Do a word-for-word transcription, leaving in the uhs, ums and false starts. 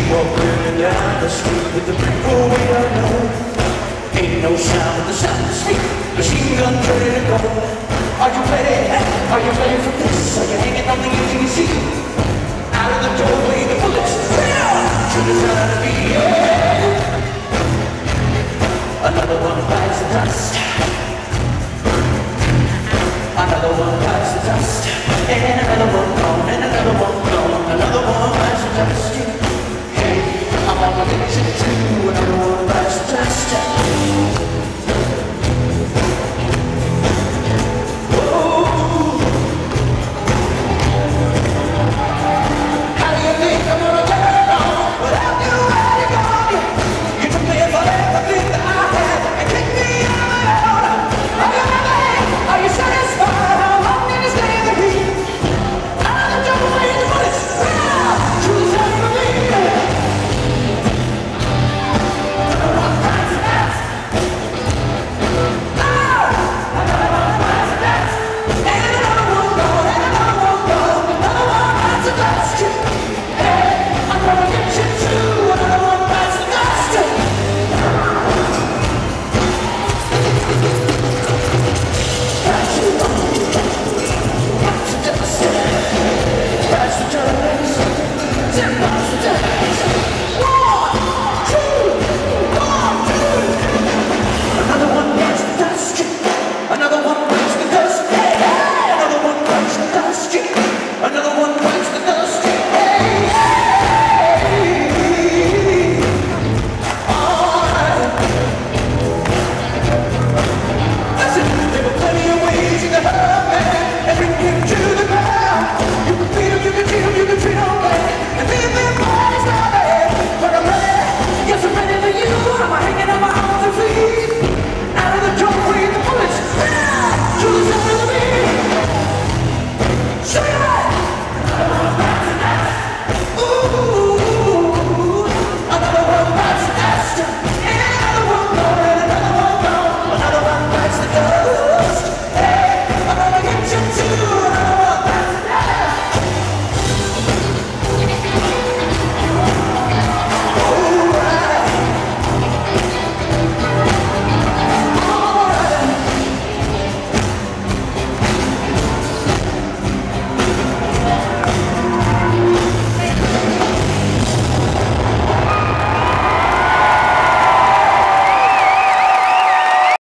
Walking down the street with the people we don't know. Ain't no sound but the sound of speed. Machine gun ready to go. Are you ready? Are you ready for this? Are you hanging on the edge of your seat? Out of the doorway, the bullets